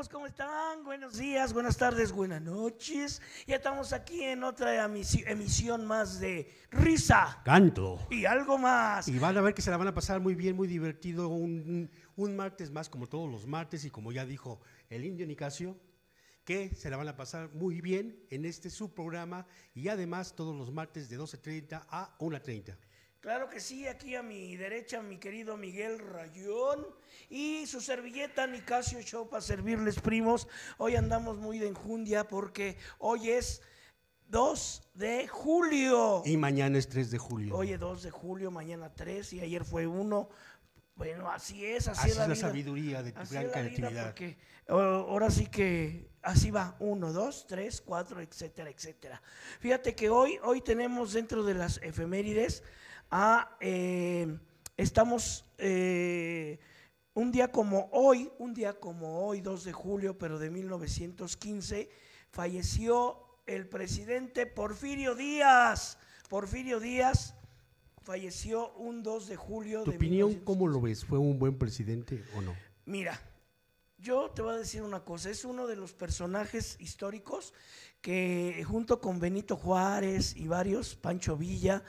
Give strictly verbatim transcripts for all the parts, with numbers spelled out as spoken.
amigos? ¿Cómo están? Buenos días, buenas tardes, buenas noches. Ya estamos aquí en otra emisión más de Risa, Canto y algo más. Y van a ver que se la van a pasar muy bien, muy divertido, un, un martes más como todos los martes, y como ya dijo el Indio Nicasio, que se la van a pasar muy bien en este subprograma, y además todos los martes de doce treinta a una treinta. Claro que sí, aquí a mi derecha mi querido Miguel Rayón y su servilleta Nicasio Show para servirles, primos. Hoy andamos muy de enjundia porque hoy es dos de julio. Y mañana es tres de julio. Hoy es dos de julio, mañana tres y ayer fue uno. Bueno, así es, así, así es la, es la vida. sabiduría de tu así gran es la vida, creatividad. Porque uh, ahora sí que así va, uno, dos, tres, cuatro, etcétera, etcétera. Fíjate que hoy, hoy tenemos dentro de las efemérides a, eh, estamos eh, un día como hoy, un día como hoy, dos de julio, pero de mil novecientos quince, falleció el presidente Porfirio Díaz. Porfirio Díaz falleció un dos de julio. ¿Tu de opinión mil novecientos quince. cómo lo ves? ¿Fue un buen presidente o no? Mira, yo te voy a decir una cosa, es uno de los personajes históricos que junto con Benito Juárez y varios, Pancho Villa,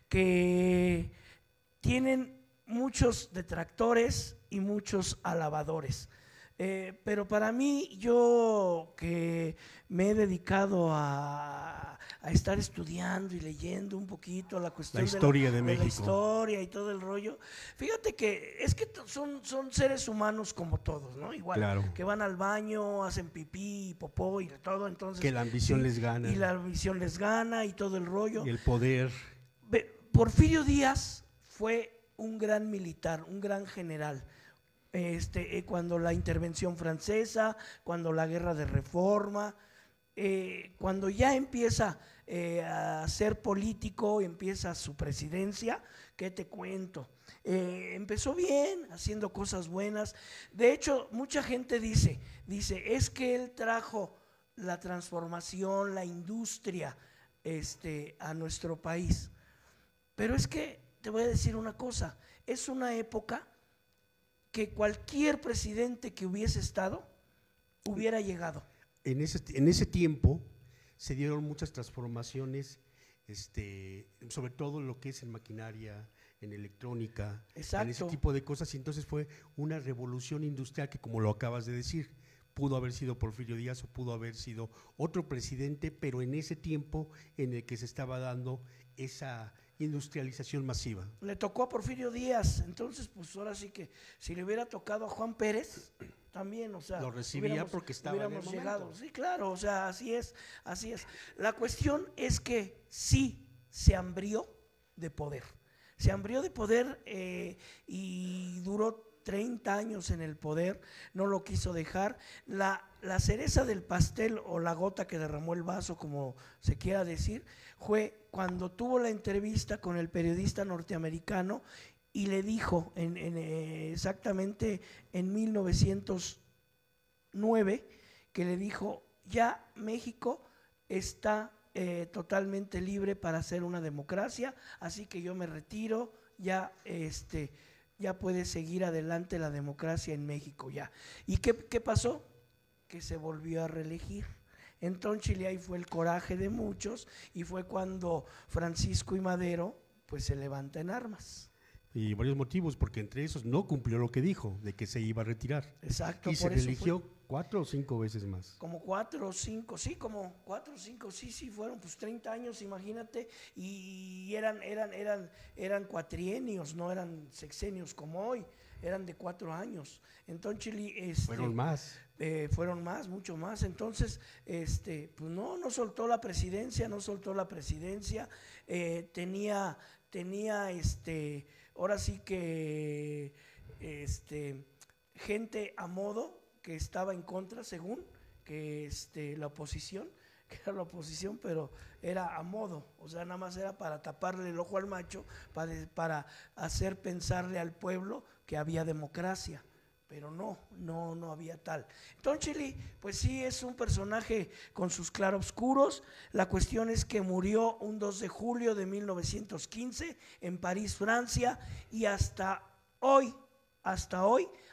que tienen muchos detractores y muchos alabadores. Eh, pero para mí, yo que me he dedicado a, a estar estudiando y leyendo un poquito la cuestión la historia de, la, de, de la historia y todo el rollo, fíjate que es que son, son seres humanos como todos, ¿no? Igual, claro. que van al baño, hacen pipí y popó y todo, entonces… Que la ambición sí, les gana. Y la ambición les gana y todo el rollo. Y el poder. Porfirio Díaz fue un gran militar, un gran general. Este, eh, cuando la intervención francesa, cuando la guerra de reforma, eh, cuando ya empieza eh, a ser político, empieza su presidencia, ¿qué te cuento? Eh, empezó bien, haciendo cosas buenas. De hecho, mucha gente dice, dice, es que él trajo la transformación, la industria este, a nuestro país. Pero es que, te voy a decir una cosa, es una época que cualquier presidente que hubiese estado hubiera llegado. En ese, en ese tiempo se dieron muchas transformaciones, este, sobre todo lo que es en maquinaria, en electrónica, Exacto. en ese tipo de cosas, y entonces fue una revolución industrial que, como lo acabas de decir, pudo haber sido Porfirio Díaz o pudo haber sido otro presidente, pero en ese tiempo en el que se estaba dando esa industrialización masiva. Le tocó a Porfirio Díaz, entonces pues ahora sí que si le hubiera tocado a Juan Pérez, también, o sea, lo recibía porque estaba hubiéramos en el llegado. momento. Sí, claro, o sea, así es, así es. La cuestión es que sí se hambrió de poder, se hambrió de poder eh, y duró treinta años en el poder, no lo quiso dejar. La, la cereza del pastel o la gota que derramó el vaso, como se quiera decir, fue cuando tuvo la entrevista con el periodista norteamericano y le dijo en, en, eh, exactamente en mil novecientos nueve, que le dijo, ya México está eh, totalmente libre para ser una democracia, así que yo me retiro, ya este… ya puede seguir adelante la democracia en México ya. ¿Y qué, qué pasó? Que se volvió a reelegir. Entonces ahí fue el coraje de muchos y fue cuando Francisco y Madero pues se levanta en armas. Y varios motivos, porque entre esos no cumplió lo que dijo, de que se iba a retirar. Exacto. Y se reeligió cuatro o cinco veces más. Como cuatro o cinco, sí, como cuatro o cinco, sí, sí, fueron pues treinta años, imagínate, y eran, eran, eran, eran cuatrienios, no eran sexenios como hoy, eran de cuatro años. Entonces, este, fueron más. Eh, fueron más, mucho más. Entonces, este, pues no, no soltó la presidencia, no soltó la presidencia, eh, tenía, tenía, este, ahora sí que, este, gente a modo que estaba en contra, según que este, la oposición, que era la oposición, pero era a modo, o sea, nada más era para taparle el ojo al macho, para, para hacer pensarle al pueblo que había democracia, pero no, no, no había tal. Entonces, Chili, pues sí, es un personaje con sus claroscuros. La cuestión es que murió un dos de julio de mil novecientos quince en París, Francia, y hasta hoy, hasta hoy,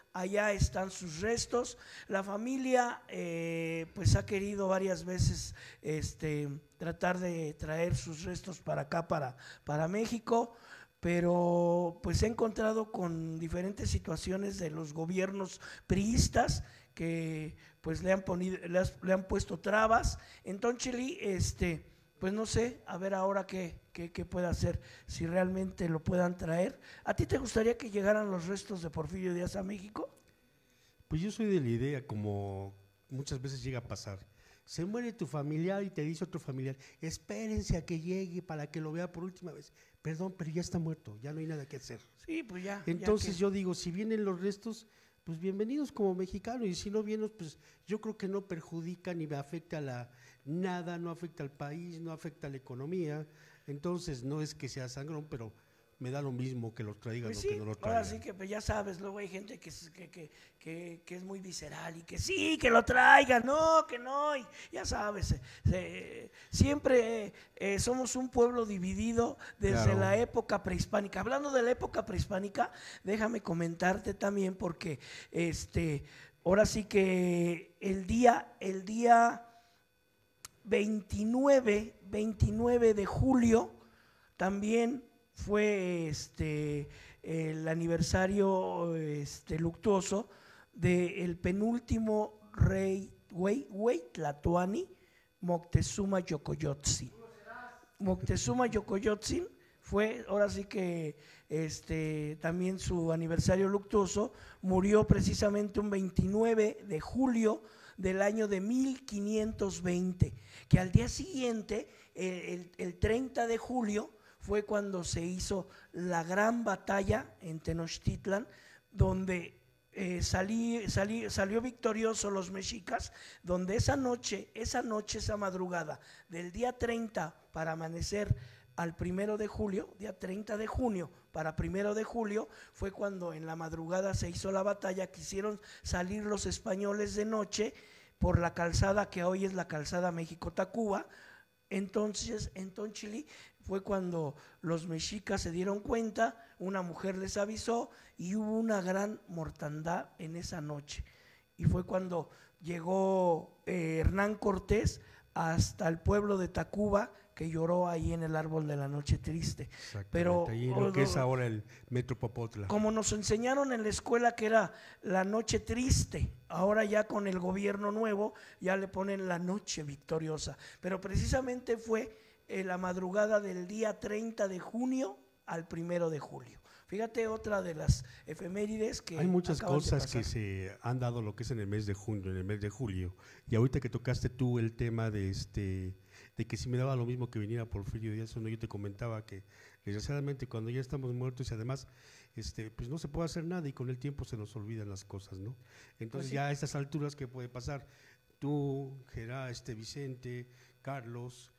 allá están sus restos. La familia eh, pues ha querido varias veces este, tratar de traer sus restos para acá, para, para México, pero pues he encontrado con diferentes situaciones de los gobiernos priistas que pues le han, ponido, le, has, le han puesto trabas. Entonces, este, pues no sé, a ver ahora qué, qué, qué puede hacer, si realmente lo puedan traer. ¿A ti te gustaría que llegaran los restos de Porfirio Díaz a México? Pues yo soy de la idea, como muchas veces llega a pasar, se muere tu familiar y te dice otro familiar, espérense a que llegue para que lo vea por última vez. Perdón, pero ya está muerto, ya no hay nada que hacer. Sí, pues ya. Entonces ya que... yo digo, si vienen los restos, pues bienvenidos como mexicanos, y si no vienen, pues yo creo que no perjudica ni afecta a la nada, no afecta al país, no afecta a la economía. Entonces no es que sea sangrón, pero me da lo mismo que los traigan pues o sí, que no los traigan. ahora sí que pues ya sabes, luego hay gente que, que, que, que, que es muy visceral y que sí, que lo traigan, no, que no, y ya sabes, eh, siempre eh, somos un pueblo dividido desde claro. la época prehispánica. Hablando de la época prehispánica, déjame comentarte también porque este, ahora sí que el día, el día veintinueve de julio también fue este, el aniversario este, luctuoso del penúltimo rey Hueytlatoani, Moctezuma Xocoyotzin. Moctezuma Xocoyotzin fue, ahora sí que este, también su aniversario luctuoso, murió precisamente un veintinueve de julio del año de mil quinientos veinte, que al día siguiente, el, el, el treinta de julio, fue cuando se hizo la gran batalla en Tenochtitlan, donde eh, salí, salí, salió victorioso los mexicas, donde esa noche, esa noche, esa madrugada, del día treinta para amanecer al primero de julio, día treinta de junio para primero de julio, fue cuando en la madrugada se hizo la batalla. Quisieron salir los españoles de noche por la calzada que hoy es la calzada México-Tacuba. Entonces, en Tonchili fue cuando los mexicas se dieron cuenta, una mujer les avisó y hubo una gran mortandad en esa noche. Y fue cuando llegó eh, Hernán Cortés hasta el pueblo de Tacuba, que lloró ahí en el árbol de la noche triste. Pero ahí lo que es ahora el Metro Popotla. Como nos enseñaron en la escuela que era la noche triste, ahora ya con el gobierno nuevo ya le ponen la noche victoriosa. Pero precisamente fue eh, la madrugada del día treinta de junio al primero de julio. Fíjate, otra de las efemérides que hay muchas cosas que se han dado lo que es en el mes de junio, en el mes de julio. Y ahorita que tocaste tú el tema de este de que si me daba lo mismo que viniera Porfirio Díaz, ¿no? Yo te comentaba que desgraciadamente cuando ya estamos muertos y además este, pues no se puede hacer nada y con el tiempo se nos olvidan las cosas, ¿no? Entonces pues sí. Ya a estas alturas, ¿qué puede pasar? Tú, Gerard, este, Vicente, Carlos,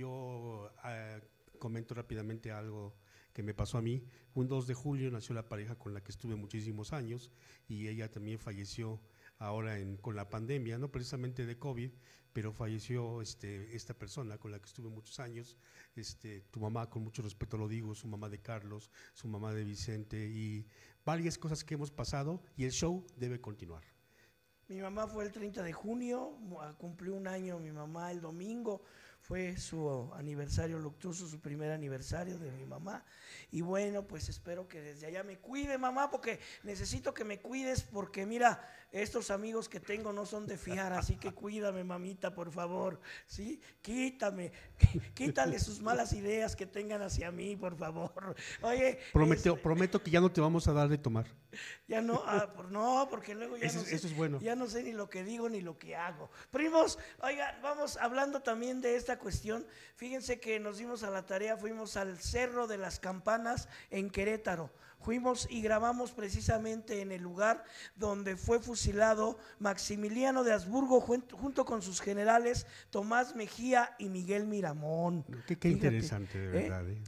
yo eh, comento rápidamente algo que me pasó a mí. Un dos de julio nació la pareja con la que estuve muchísimos años y ella también falleció ahora en, con la pandemia, no precisamente de COVID, pero falleció este, esta persona con la que estuve muchos años, este, tu mamá, con mucho respeto lo digo, su mamá de Carlos, su mamá de Vicente y varias cosas que hemos pasado y el show debe continuar. Mi mamá fue el treinta de junio, cumplió un año mi mamá el domingo, fue su aniversario luctuoso, su primer aniversario de mi mamá. Y bueno, pues espero que desde allá me cuide, mamá, porque necesito que me cuides, porque mira, estos amigos que tengo no son de fiar, así que cuídame, mamita, por favor, ¿sí? Quítame, quítale sus malas ideas que tengan hacia mí, por favor. Oye, Prometo, es, prometo que ya no te vamos a dar de tomar. Ya no, ah, por, no, porque luego ya eso, no sé, eso es bueno. Ya no sé ni lo que digo ni lo que hago. Primos, oigan, vamos hablando también de esta cuestión. Fíjense que nos dimos a la tarea, fuimos al Cerro de las Campanas en Querétaro. Fuimos y grabamos precisamente en el lugar donde fue fusilado Maximiliano de Habsburgo junto, junto con sus generales Tomás Mejía y Miguel Miramón. Qué, qué interesante, de verdad. ¿eh?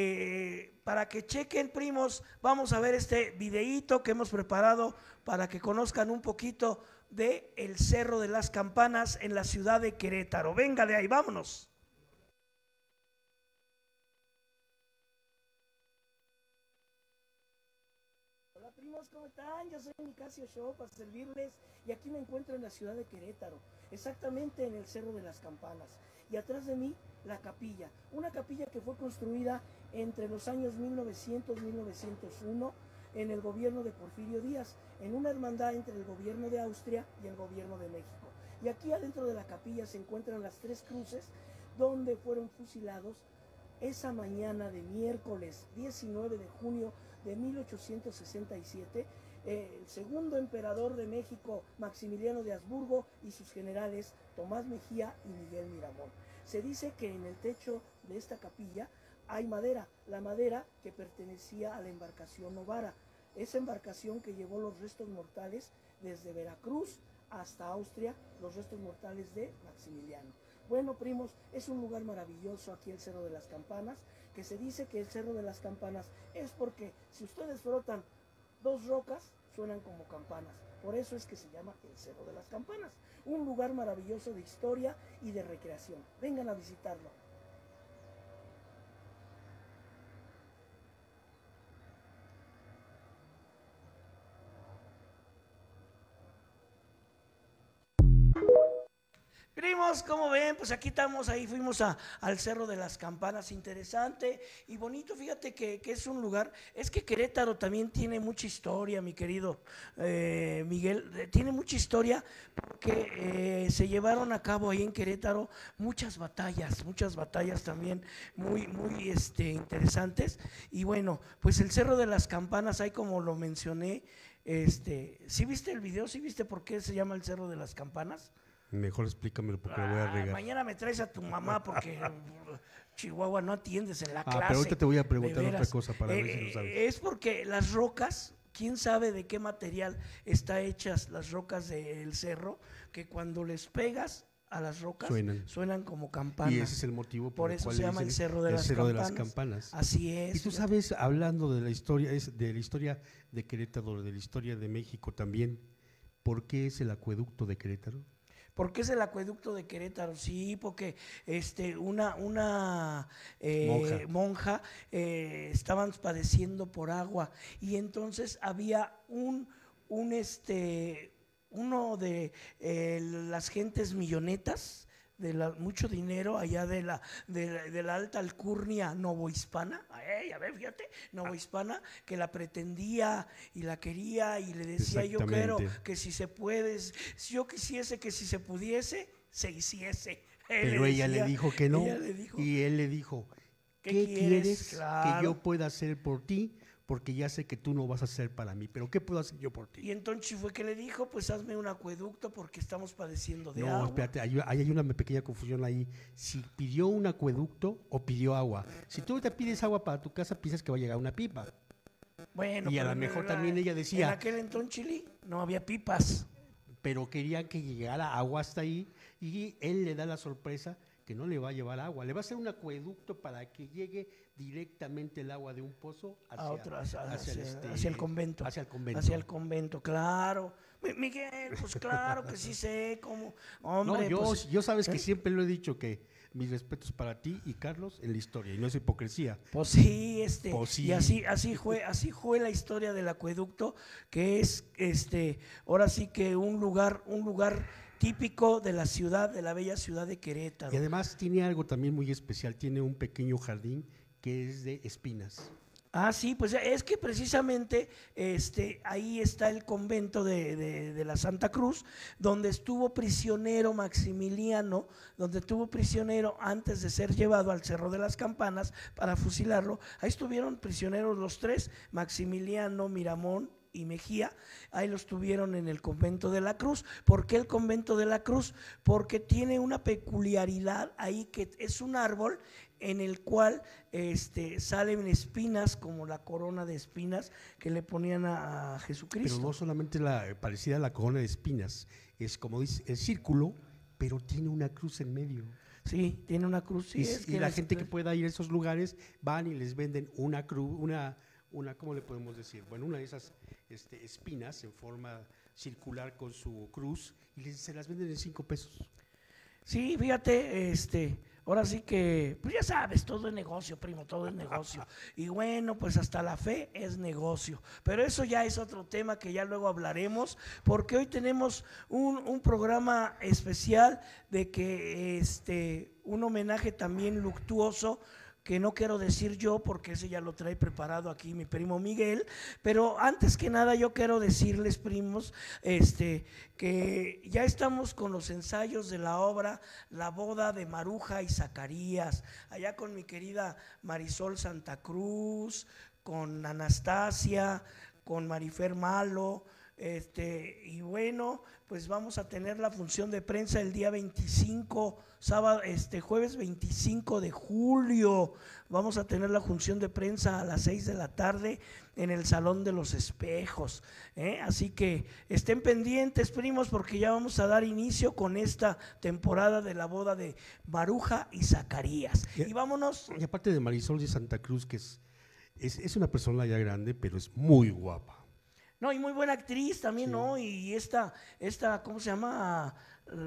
Eh, para que chequen, primos, vamos a ver este videíto que hemos preparado para que conozcan un poquito de el Cerro de las Campanas en la ciudad de Querétaro. Venga de ahí, vámonos. amigos, ¿cómo están? Yo soy Nicasio Show para servirles y aquí me encuentro en la ciudad de Querétaro, exactamente en el Cerro de las Campanas. Y atrás de mí, la capilla, una capilla que fue construida entre los años mil novecientos y mil novecientos uno en el gobierno de Porfirio Díaz, en una hermandad entre el gobierno de Austria y el gobierno de México. Y aquí adentro de la capilla se encuentran las tres cruces donde fueron fusilados esa mañana de miércoles diecinueve de junio de mil ochocientos sesenta y siete, eh, el segundo emperador de México, Maximiliano de Habsburgo, y sus generales Tomás Mejía y Miguel Miramón. Se dice que en el techo de esta capilla hay madera, la madera que pertenecía a la embarcación Novara, esa embarcación que llevó los restos mortales desde Veracruz hasta Austria, los restos mortales de Maximiliano. Bueno, primos, es un lugar maravilloso aquí el Cerro de las Campanas, que se dice que el Cerro de las Campanas es porque si ustedes frotan dos rocas, suenan como campanas. Por eso es que se llama el Cerro de las Campanas. Un lugar maravilloso de historia y de recreación. Vengan a visitarlo. Primos, como ven, pues aquí estamos, ahí fuimos a, al Cerro de las Campanas, interesante y bonito. Fíjate que, que es un lugar, es que Querétaro también tiene mucha historia, mi querido eh, Miguel, eh, tiene mucha historia porque eh, se llevaron a cabo ahí en Querétaro muchas batallas, muchas batallas también muy, muy este, interesantes. Y bueno, pues el Cerro de las Campanas, ahí como lo mencioné, este, ¿sí viste el video? ¿Sí viste por qué se llama el Cerro de las Campanas? Mejor explícamelo porque lo voy a regar. Ah, mañana me traes a tu mamá porque Chihuahua no atiendes en la ah, clase. Pero ahorita te voy a preguntar otra cosa para eh, ver si lo sabes. Es porque las rocas, quién sabe de qué material están hechas las rocas del cerro, que cuando les pegas a las rocas suenan, suenan como campanas. Y ese es el motivo por, por el eso cual se llama el Cerro de, el las, cerro campanas. de las Campanas. Así es. Y tú sabes, hablando de la historia, es de la historia de Querétaro, de la historia de México también, ¿por qué es el acueducto de Querétaro? ¿Por qué es el acueducto de Querétaro? Sí, porque este, una, una eh, monja, monja eh, estaban padeciendo por agua y entonces había un, un este, uno de eh, las gentes millonetas, de la, mucho dinero allá de la, de la, de la alta alcurnia novohispana, eh, a ver, fíjate, novohispana, que la pretendía y la quería y le decía yo quiero que si se puede, si yo quisiese que si se pudiese, se hiciese. Él Pero ella decía, le dijo que no dijo, y él le dijo, ¿qué, ¿qué quieres, quieres claro. que yo pueda hacer por ti? Porque ya sé que tú no vas a hacer para mí, pero ¿qué puedo hacer yo por ti? Y entonces fue que le dijo, pues hazme un acueducto porque estamos padeciendo de no, agua. No, espérate, hay, hay una pequeña confusión ahí. Si pidió un acueducto o pidió agua. Si tú te pides agua para tu casa, piensas que va a llegar una pipa. Bueno, y a lo mejor la, también ella decía… En aquel entonces Chile no había pipas. Pero querían que llegara agua hasta ahí y él le da la sorpresa que no le va a llevar agua, le va a hacer un acueducto para que llegue directamente el agua de un pozo hacia, a otro, hacia, hacia, hacia, el, este, hacia el convento. Hacia el convento. Hacia el convento, claro. Miguel, pues claro que sí sé cómo. Hombre, no, yo, pues, yo sabes ¿eh? que siempre lo he dicho que mis respetos para ti y Carlos en la historia, y no es hipocresía. Pues sí, este, pues sí. y así, así fue, así fue la historia del acueducto, que es este, ahora sí que un lugar, un lugar típico de la ciudad, de la bella ciudad de Querétaro. Y además tiene algo también muy especial, tiene un pequeño jardín que es de espinas. Ah, sí, pues es que precisamente este, ahí está el convento de, de, de la Santa Cruz, donde estuvo prisionero Maximiliano, donde estuvo prisionero antes de ser llevado al Cerro de las Campanas para fusilarlo. Ahí estuvieron prisioneros los tres, Maximiliano, Miramón y Mejía. Ahí los tuvieron en el convento de la Cruz. ¿Por qué el convento de la Cruz? Porque tiene una peculiaridad ahí, que es un árbol en el cual este, salen espinas, como la corona de espinas que le ponían a, a Jesucristo. Pero no solamente la parecida a la corona de espinas, es como dice, el círculo, pero tiene una cruz en medio. Sí, tiene una cruz. Sí, y es y que la les, gente que pueda ir a esos lugares van y les venden una cruz, una, una, ¿cómo le podemos decir? Bueno, una de esas este, espinas en forma circular con su cruz y les, se las venden en cinco pesos. Sí, fíjate, este, ahora sí que, pues ya sabes, todo es negocio, primo, todo es negocio. Y bueno, pues hasta la fe es negocio. Pero eso ya es otro tema que ya luego hablaremos, porque hoy tenemos un, un programa especial de que este, un homenaje también luctuoso, que no quiero decir yo porque ese ya lo trae preparado aquí mi primo Miguel, pero antes que nada yo quiero decirles, primos, este, que ya estamos con los ensayos de la obra La boda de Maruja y Zacarías, allá con mi querida Marisol Santa Cruz, con Anastasia, con Marifer Malo, este, y bueno, pues vamos a tener la función de prensa el día veinticinco, sábado, este, jueves veinticinco de julio, vamos a tener la función de prensa a las seis de la tarde en el Salón de los Espejos, ¿eh? Así que estén pendientes, primos, porque ya vamos a dar inicio con esta temporada de la boda de Maruja y Zacarías. Y, y vámonos. Y aparte de Marisol de Santa Cruz, que es, es, es una persona ya grande, pero es muy guapa. No, y muy buena actriz también, Sí. ¿no? Y esta, esta, ¿cómo se llama?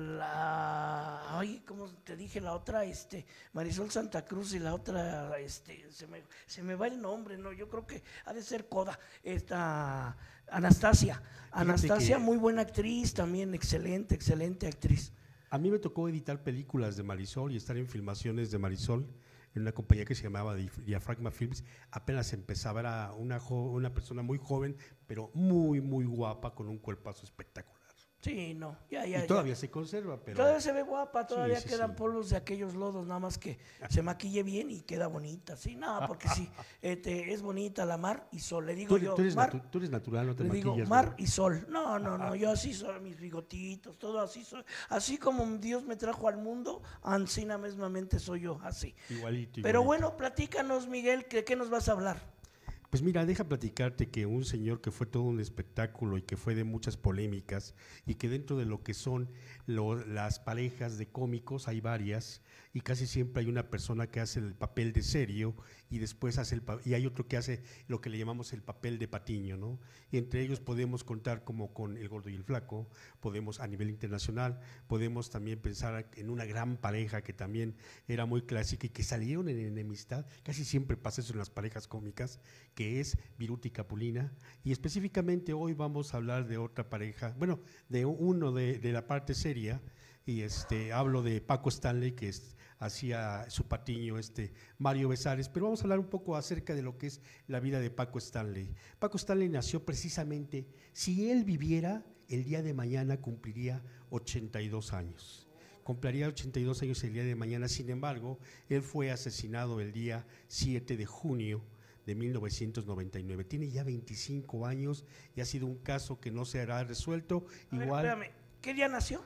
La, ay, ¿cómo te dije? La otra, este, Marisol Santa Cruz y la otra, este, se me, se me va el nombre, ¿no? Yo creo que ha de ser Coda, esta, Anastasia. Anastasia, muy buena actriz también, excelente, excelente actriz. A mí me tocó editar películas de Marisol y estar en filmaciones de Marisol en una compañía que se llamaba Diafragma Films. Apenas empezaba, era una, jo, una persona muy joven, pero muy, muy guapa, con un cuerpazo espectacular. Sí, no, ya, ya. Y todavía ya. se conserva, pero… Todavía se ve guapa, todavía sí, sí, quedan sí. polvos de aquellos lodos, nada más que se maquille bien y queda bonita. Sí, no, porque sí, este, es bonita la Mar y Sol. Le digo Tú, yo, tú, eres Mar, natu tú eres natural, no te le maquillas. digo Mar ¿verdad? y Sol. No, no, no, yo así soy, mis bigotitos, todo así soy. Así como Dios me trajo al mundo, ansina mismamente soy yo, así. Igualito, igualito. Pero bueno, platícanos, Miguel, ¿de qué nos vas a hablar? Pues mira, deja platicarte que un señor que fue todo un espectáculo y que fue de muchas polémicas y que dentro de lo que son lo, las parejas de cómicos hay varias y casi siempre hay una persona que hace el papel de serio y después hace el y hay otro que hace lo que le llamamos el papel de patiño, ¿no? Y entre ellos podemos contar como con El Gordo y el Flaco, podemos a nivel internacional, podemos también pensar en una gran pareja que también era muy clásica y que salieron en enemistad, casi siempre pasa eso en las parejas cómicas, que es Viruta y Capulina, y específicamente hoy vamos a hablar de otra pareja, bueno, de uno de, de la parte seria, y este hablo de Paco Stanley, que es, hacía su patiño este Mario Besares, pero vamos a hablar un poco acerca de lo que es la vida de Paco Stanley. Paco Stanley nació precisamente, si él viviera, el día de mañana cumpliría ochenta y dos años. Cumpliría ochenta y dos años el día de mañana, sin embargo, él fue asesinado el día siete de junio de mil novecientos noventa y nueve. Tiene ya veinticinco años y ha sido un caso que no se hará resuelto. A ver, Igual, espérame, ¿qué día nació?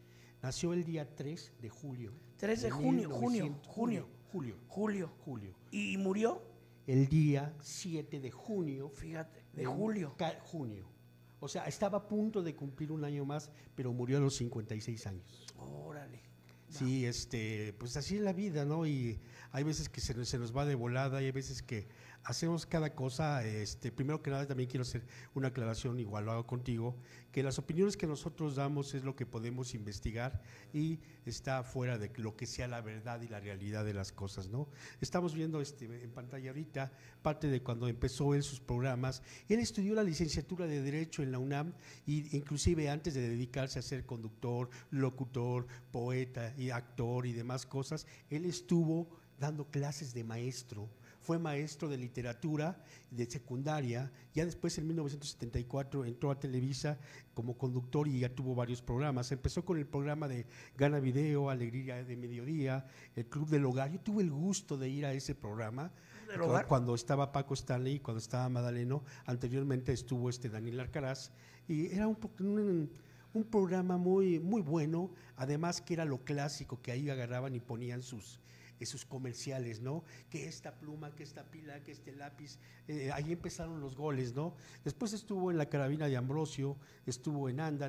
Nació el día tres de julio. tres de junio, junio, junio, julio, julio. julio. ¿Y murió? El día siete de junio. Fíjate, de julio. Junio. O sea, estaba a punto de cumplir un año más, pero murió a los cincuenta y seis años. Órale. Sí, este, pues así es la vida, ¿no? Y hay veces que se, se nos va de volada y hay veces que hacemos cada cosa. Este, primero que nada también quiero hacer una aclaración, igual lo hago contigo, que las opiniones que nosotros damos es lo que podemos investigar y está fuera de lo que sea la verdad y la realidad de las cosas, ¿no? Estamos viendo este, en pantalla ahorita parte de cuando empezó él sus programas. Él estudió la licenciatura de Derecho en la UNAM y inclusive antes de dedicarse a ser conductor, locutor, poeta y actor y demás cosas, él estuvo dando clases de maestro. Fue maestro de literatura de secundaria, ya después en mil novecientos setenta y cuatro entró a Televisa como conductor y ya tuvo varios programas. Empezó con el programa de Gana Video, Alegría de Mediodía, el Club del Hogar. Yo tuve el gusto de ir a ese programa cuando, cuando estaba Paco Stanley, cuando estaba Madaleno, anteriormente estuvo este Daniel Alcaraz y era un, un, un programa muy, muy bueno, además que era lo clásico, que ahí agarraban y ponían sus… esos comerciales, ¿no? Que esta pluma, que esta pila, que este lápiz, eh, ahí empezaron los goles, ¿no? Después estuvo en La Carabina de Ambrosio, estuvo en Ándale,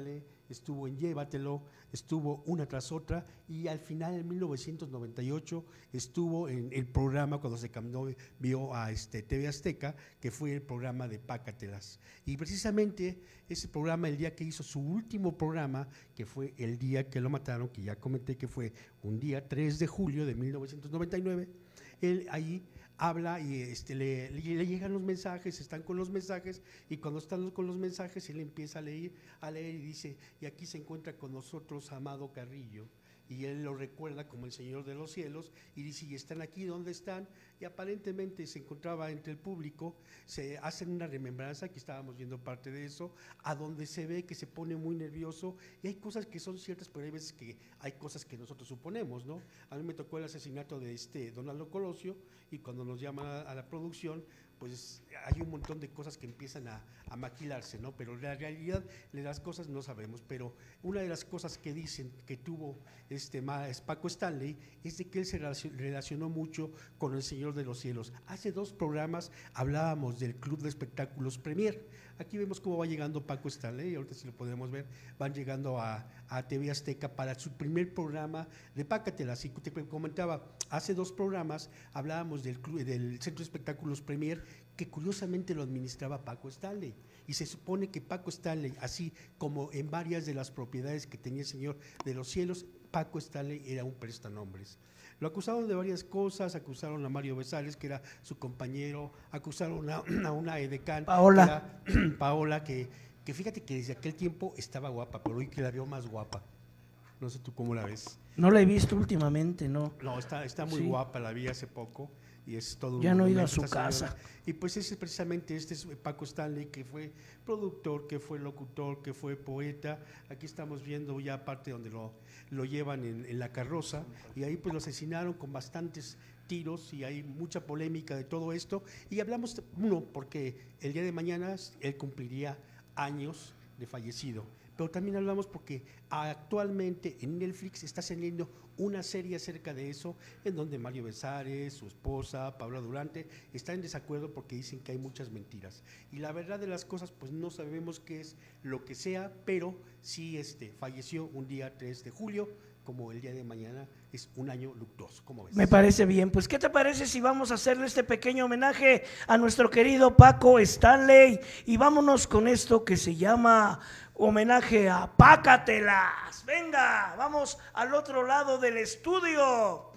estuvo en Llévatelo, estuvo una tras otra, y al final en mil novecientos noventa y ocho estuvo en el programa cuando se cambió vio a este T V Azteca, que fue el programa de Pácatelas. Y precisamente ese programa, el día que hizo su último programa, que fue el día que lo mataron, que ya comenté que fue un día tres de julio de mil novecientos noventa y nueve, él ahí habla y este, le, le, le llegan los mensajes, están con los mensajes, y cuando están con los mensajes él empieza a leer, a leer y dice, y aquí se encuentra con nosotros Amado Carrillo, y él lo recuerda como el Señor de los Cielos, y dice, y están aquí, ¿dónde están? Y aparentemente se encontraba entre el público, se hacen una remembranza, aquí estábamos viendo parte de eso, a donde se ve que se pone muy nervioso, y hay cosas que son ciertas, pero hay veces que hay cosas que nosotros suponemos, ¿no? A mí me tocó el asesinato de este Donaldo Colosio, y cuando nos llama a la producción, pues hay un montón de cosas que empiezan a, a maquilarse, ¿no? Pero la realidad de las cosas no sabemos. Pero una de las cosas que dicen que tuvo este Paco Stanley es de que él se relacionó mucho con el Señor de los Cielos. Hace dos programas hablábamos del Club de Espectáculos Premier. Aquí vemos cómo va llegando Paco Stanley, ahorita si lo podemos ver, van llegando a, a T V Azteca para su primer programa de Pácatelas. Y te comentaba, hace dos programas hablábamos del, club, del Centro de Espectáculos Premier, que curiosamente lo administraba Paco Stanley. Y se supone que Paco Stanley, así como en varias de las propiedades que tenía el Señor de los Cielos, Paco Stanley era un prestanombres. Lo acusaron de varias cosas, acusaron a Mario Besares, que era su compañero, acusaron a, a una edecán, Paola, que era, Paola que, que fíjate que desde aquel tiempo estaba guapa, pero hoy que la veo más guapa. No sé tú cómo la ves. No la he visto últimamente, ¿no? No, está, está muy sí. guapa, la vi hace poco. Y es todo ya un no he ido a su casa. Y pues ese es precisamente este es Paco Stanley, que fue productor, que fue locutor, que fue poeta. Aquí estamos viendo ya parte donde lo, lo llevan en, en la carroza, y ahí pues lo asesinaron con bastantes tiros, y hay mucha polémica de todo esto. Y hablamos, uno, porque el día de mañana él cumpliría años de fallecido, pero también hablamos porque actualmente en Netflix está saliendo una serie acerca de eso, en donde Mario Besares, su esposa, Paola Durante, están en desacuerdo porque dicen que hay muchas mentiras. Y la verdad de las cosas, pues no sabemos qué es lo que sea, pero sí este, falleció un día tres de julio, como el día de mañana es un año luctuoso. ¿Cómo ves? Me parece bien. Pues, ¿qué te parece si vamos a hacerle este pequeño homenaje a nuestro querido Paco Stanley? Y vámonos con esto que se llama homenaje a Pácatelas. Venga, vamos al otro lado del estudio.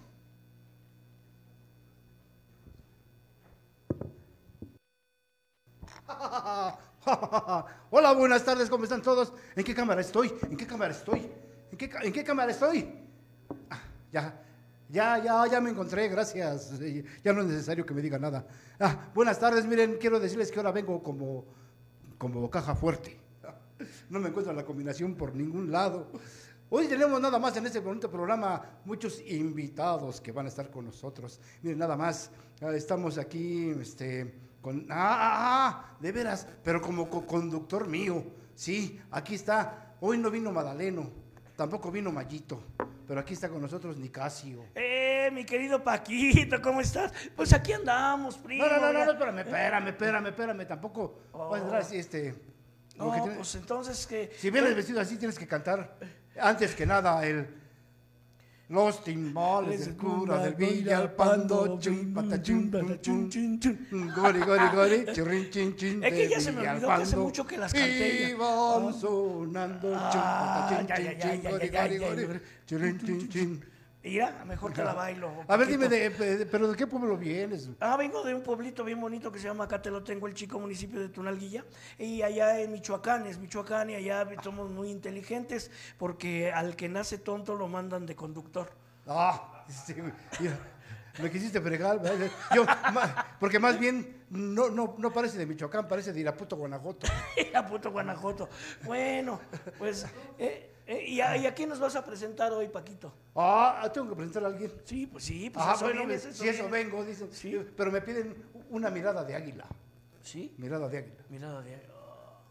Hola, buenas tardes, ¿cómo están todos? ¿En qué cámara estoy? ¿En qué cámara estoy? ¿En qué, en qué cámara estoy? Ah, ya, ya, ya, ya me encontré, gracias. Ya no es necesario que me diga nada. Ah, buenas tardes, miren, quiero decirles que ahora vengo como, como caja fuerte. No me encuentro la combinación por ningún lado. Hoy tenemos nada más en este bonito programa muchos invitados que van a estar con nosotros. Miren, nada más, estamos aquí este, con... Ah, ah, ah, de veras, pero como co-conductor mío. Sí, aquí está. Hoy no vino Madaleno, tampoco vino Mayito, pero aquí está con nosotros Nicasio. Eh, mi querido Paquito, ¿cómo estás? Pues aquí andamos, primo. No, no, no, no, espérame, espérame, espérame, espérame, tampoco oh. vas a entrar así, este... No, tienes, pues entonces que... Si vienes vestido así tienes que cantar, antes que nada, el... Los timbales del cura del Villalpando, chum, patachum, chum, chum, chum, gori, gori, gori, churrin, chin, chin, es que ya se me olvidó que hace mucho que las canté. Iban sonando, chum, patachum, chin, chin, gori, gori, gori, churrin, chin, chin. Mira, mejor te la bailo. A ver, dime, de, de, ¿pero de qué pueblo vienes? Ah, vengo de un pueblito bien bonito que se llama Catelotengo, el chico municipio de Tunalguilla. Y allá en Michoacán, es Michoacán, y allá somos muy inteligentes porque al que nace tonto lo mandan de conductor. Ah, sí, mira, me quisiste fregar, ¿verdad? Yo, porque más bien no, no, no parece de Michoacán, parece de Irapuato, Guanajuato. Irapuato, Guanajuato. Bueno, pues... Eh, Eh, ¿y, a, ¿Y a quién nos vas a presentar hoy, Paquito? Ah, tengo que presentar a alguien. Sí, pues sí, pues ah, eso bueno, vienes, me, eso si eso vienes. vengo, dicen. Sí. Pero me piden una mirada de águila. ¿Sí? Mirada de águila. Mirada de águila.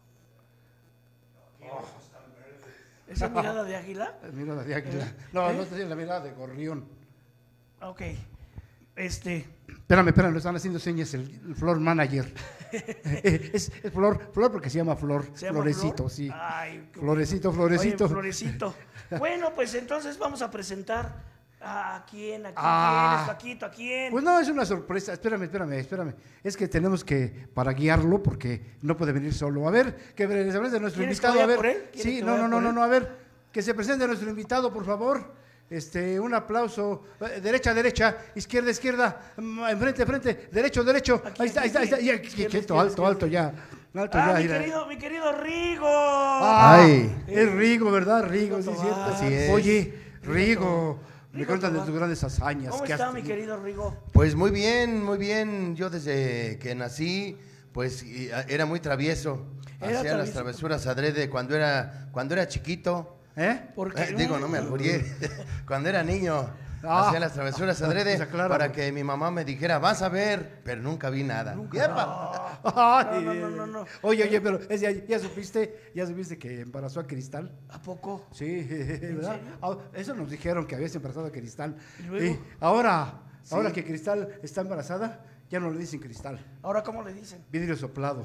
Oh. ¿Esa es mirada de águila? Mirada de águila. No, ¿Eh? no, es la mirada de gorrión. Ok. Este, Espérame, espérame, lo están haciendo señas el, el Flor Manager. es, es Flor, Flor porque se llama Flor, ¿se llama Florecito, Flor? sí. Ay, qué- Florecito, Florecito. Oye, Florecito. Bueno, pues entonces vamos a presentar a quién, a quién, Ah. quién es Paquito, a quién. Pues no, es una sorpresa. Espérame, espérame, espérame. Es que tenemos que, para guiarlo, porque no puede venir solo. A ver, que se presente nuestro ¿Quieres que invitado. vaya A ver. por él? ¿Quieres Sí, que no, vaya no, no, por no, él? no, a ver. Que se presente nuestro invitado, por favor. Este, un aplauso. Eh, Derecha, derecha, izquierda, izquierda, mm, enfrente, enfrente, derecho, derecho. Aquí, Ahí está, ahí está, ahí está. Ya, izquierda, quieto, izquierda, alto, alto ya. Alto Ah, ya, mi mira. querido, mi querido Rigo. Ah, Ay. es Rigo, ¿verdad? Rigo, sí, Rigo es cierto. Tobar. Así es. Oye, Rigo, me Rigo cuentan de Tobar. tus grandes hazañas. ¿Cómo que has está, mi tenido. querido Rigo? Pues muy bien, muy bien. Yo desde que nací, pues y, a- era muy travieso. Era Hacía las travieso. travesuras adrede cuando era, cuando era chiquito. ¿Eh? Porque Eh, digo, no me albureé. Cuando era niño, Ah. hacía las travesuras adrede Pues aclara, para porque- que mi mamá me dijera, vas a ver, pero nunca vi nada. ¡Yepa! Ay, No, no, no, no, no. Oye, oye, pero es- ya, ya supiste, ya supiste que embarazó a Cristal. ¿A poco? Sí, ¿verdad? serio? Ah, eso nos dijeron que habías embarazado a Cristal. ¿Y luego? Y ahora, ahora que Cristal está embarazada, ya no le dicen Cristal, ¿Ahora cómo le dicen? vidrio soplado.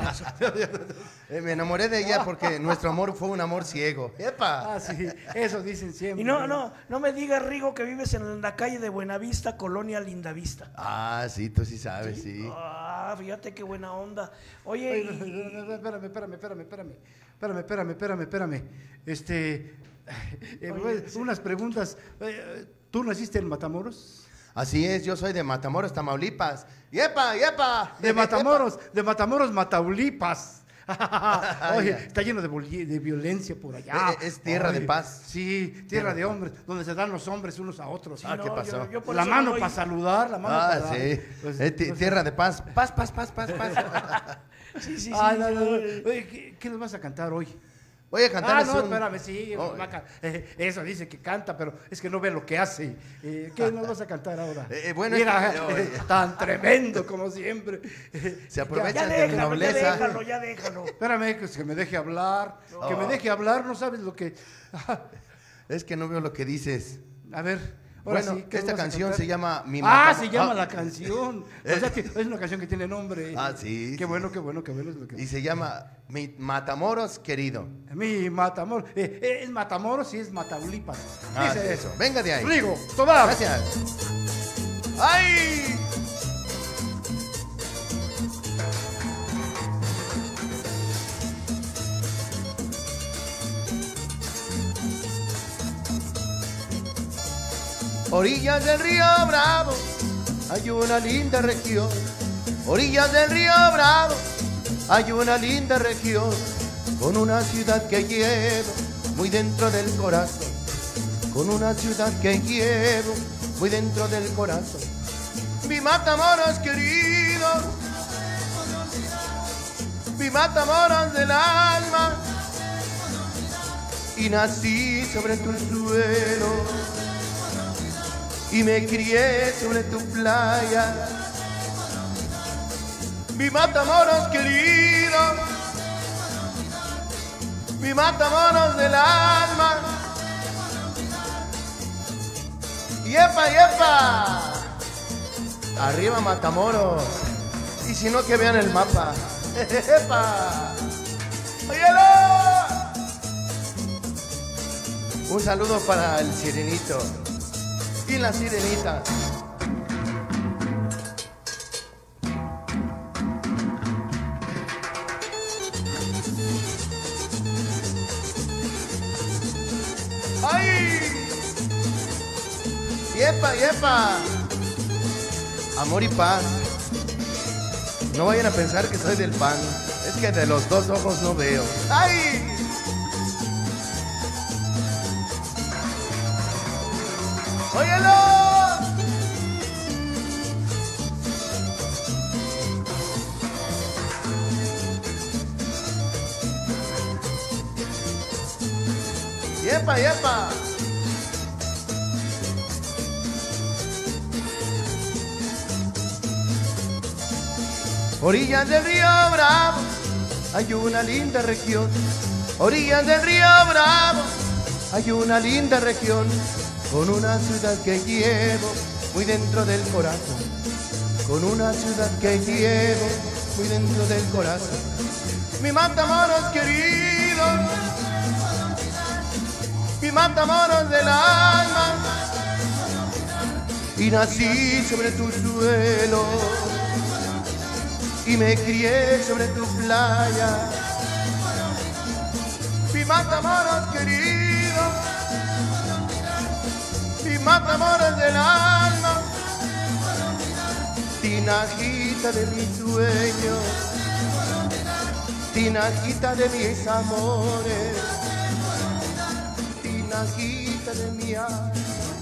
Eh, me enamoré de ella porque nuestro amor fue un amor ciego. ¡Yepa! Ah, sí, eso dicen siempre. Y no, no, no me digas, Rigo, que vives en la calle de Buenavista, Colonia Lindavista. Ah, sí, tú sí sabes, sí. Ah, fíjate qué buena onda. Oye, Oye, y- espérame, espérame, espérame, espérame. Espérame, espérame, espérame, espérame. Este, eh, Oye, pues, sí. unas preguntas. Eh, ¿Tú naciste en Matamoros? Así es, yo soy de Matamoros, Tamaulipas. ¡Yepa, yepa! De Matamoros, de Matamoros, Mataulipas. Oye, Ay, está lleno de, voli- de violencia por allá. Eh, eh, es tierra de paz. Sí, tierra de hombres, donde se dan los hombres unos a otros. Ah, no, ¿qué yo- pasó? yo por La eso no mano doy- para saludar, la mano Ah, para dar. sí. Pues, Eh, ti- pues, tierra de paz. Paz, paz, paz, paz, paz. Sí, sí, sí. Ay, no, no, no. sí. Oye, ¿qué, qué nos vas a cantar hoy? Voy a Ah, cantarles no, un- espérame, sí, Oh, nos va a ca- eh, eso dice que canta, pero es que no ve lo que hace. Eh, ¿Qué nos vas a cantar ahora? Eh, eh, bueno, Mira, es que- eh, tan tremendo como siempre. Se aprovecha Ya de mi déjalo, ya nobleza. déjalo, ya déjalo. Espérame, que, que me deje hablar, que me deje hablar, no sabes lo que... Es que no veo lo que dices. A ver, ahora Bueno, sí, ¿qué esta nos vas a canción cantar? se llama Mi Ah, Matamo- se llama Ah, la canción. O sea, que es una canción que tiene nombre. Ah, sí, Qué sí. bueno, qué bueno, qué bueno. Es lo que... Y se llama Mi Matamoros querido. Mi Matamoros. Eh, eh, es Matamoros y es Mataulipas. Ah, Dice eso. Venga de ahí. Rigo, Tobar. Gracias. ¡Ay! Orillas del río Bravo hay una linda región. Orillas del río Bravo hay una linda región con una ciudad que llevo muy dentro del corazón. Con una ciudad que llevo muy dentro del corazón. Mi Matamoros querido, mi Matamoros del alma. Y nací sobre tu suelo y me crié sobre tu playa. Mi Matamoros querido, mi Matamoros del alma. ¡Yepa, yepa! Arriba Matamoros. Y si no, que vean el mapa. ¡Yepa! ¡Óyelo! Un saludo para el sirenito y la sirenita. ¡Ay! ¡Yepa, yepa! Amor y paz. No vayan a pensar que soy del pan. Es que de los dos ojos no veo. ¡Ay! ¡Óyelo! ¡Yepa, yepa! Orillas del río Bravo hay una linda región. Orillas del río Bravo hay una linda región con una ciudad que llevo muy dentro del corazón, con una ciudad que llevo muy dentro del corazón. Mi Matamoros querido, mi Matamoros del alma, y nací sobre tu suelo y me crié sobre tu playa. Mi Matamoros querido, mi Matamoros del alma, tinajita de mis sueños, tinajita de mis amores, tinajita de mi alma.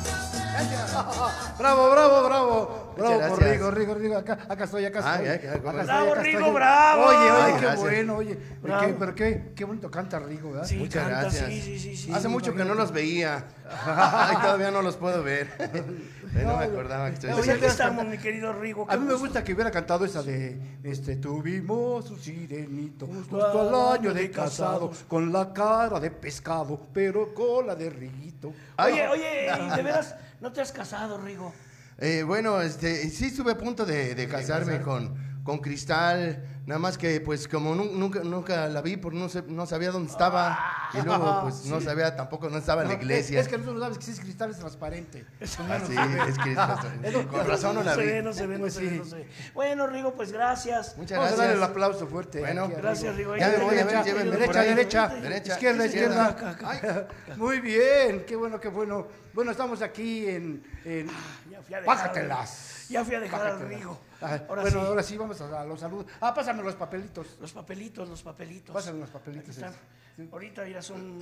Bravo, bravo, bravo. Bravo Muchas por gracias. Rigo, Rigo, Rigo. Acá, acá estoy, acá estoy. Ay, ay, ay, Acá estoy, bravo, acá Rigo, estoy. bravo. Oye, oye, Ay, qué gracias. bueno, oye. Bravo. Qué, pero qué, qué bonito canta Rigo, ¿verdad? Sí, Muchas canta, gracias. sí, sí, sí, sí. Hace mucho que no los veía. Ay, todavía no los puedo ver. Ay, no me acordaba que estoy Pues Oye, aquí estamos, mi querido Rigo. A mí me gusto. gusta que hubiera cantado esa de este tuvimos un sirenito Justo justo al al año año de de casado casados. con la cara de pescado pero cola de Riguito. Oye, oye, ¿y de veras no te has casado, Rigo? Eh, bueno, este, sí estuve a punto de, de casarme con, con Cristal, nada más que pues como nu- nunca, nunca la vi porque no, sé- no sabía dónde estaba y luego pues no sabía tampoco dónde estaba en la No, iglesia. Es, es que tú no sabes que si es cristal es transparente. Ah, sí, es que con razón no la se vi. ve, no se ve, no Pues se ve, sí. no se ve. Bueno, Rigo, pues gracias. Muchas Vamos a darle el gracias. aplauso fuerte. Bueno, aquí a Gracias, Rigo. Ya me voy, a ver, Derecha, llévenme por derecha, ahí. derecha, Derecha, izquierda, izquierda. Acá, acá. Ay. Muy bien, qué bueno, qué bueno. Bueno, estamos aquí en... en... Ya fui a dejar- Pájatelas. Ya fui a dejar al Pájatelas. Rigo. Ah, Ahora bueno, sí. ahora sí vamos a, a los saludos. Ah, pásame los papelitos. Los papelitos, los papelitos. Pásame los Aquí papelitos. están. Ahorita ya son... son-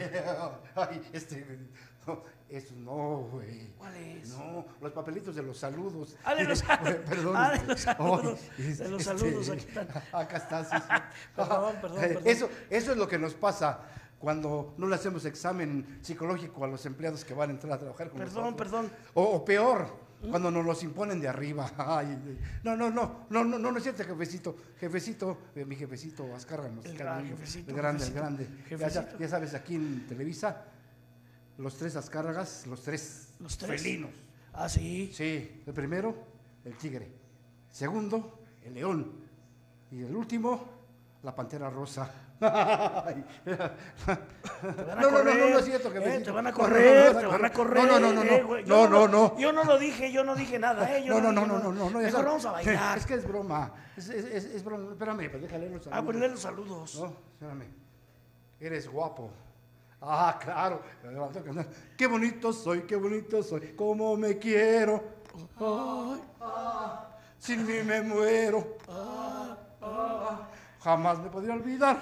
Ay, este... No, eso no, güey. ¿Cuál es? No, los papelitos de los saludos. Ah, de los- Perdón. ah, de los saludos. Ay, De los este, saludos, aquí están. Acá está, sí, sí. Perdón, perdón, Eh, perdón. Eso, eso es lo que nos pasa cuando no le hacemos examen psicológico a los empleados que van a entrar a trabajar con Perdón, nosotros. perdón. O, o peor, cuando nos los imponen de arriba. Ay, no, no, no, no, no, no, no es cierto, jefecito. Jefecito, eh, mi jefecito, Azcárranos. El Carlos, gran jefecito, El grande, jefecito, el grande. Ya, jefecito. sa- ya sabes, aquí en Televisa, los tres Azcárragas, los tres, Los tres. felinos. Ah, sí. Sí, el primero, el tigre. Segundo, el león. Y el último, la pantera rosa. Ay. Te van a No, no, no, correr, no, no es cierto, eh, jefecito. te van a No, no, no, correr, no, te no, van a no, correr. no, no, no, eh, no, güey. no, Yo no, lo- no. Yo no lo dije, yo no dije nada, ¿eh? Yo No, no, no, dije no, no, no, no, ya Mejor sabes. vamos a bailar. Es que es broma. Es, es, es, es broma. Espérame, pues déjale los Ah, saludos. pues lee los saludos. No, espérame. Eres guapo. Ah, claro. Qué bonito soy, qué bonito soy. Cómo me quiero. Ay, ah, sin mí me muero. Ah, ah, jamás me podría olvidar.